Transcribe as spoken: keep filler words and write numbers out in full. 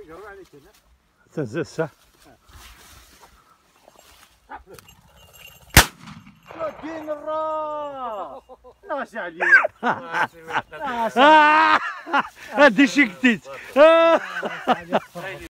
يقرب عليك هنا. تنزل صح. دين الراس ناس عليك. هادي شي كتيت.